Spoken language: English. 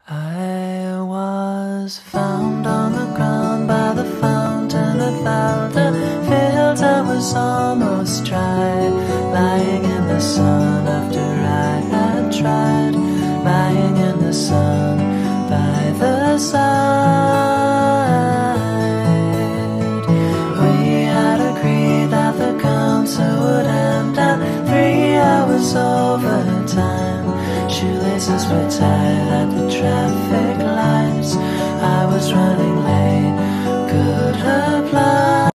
I was found on the ground by the fountain that Valda filled. I was almost dry, lying in the sun after I had tried, lying in the sun by the side. We had agreed that the concert would end at 3 hours overtime. Shoelaces were tied at the traffic lights. I was running late.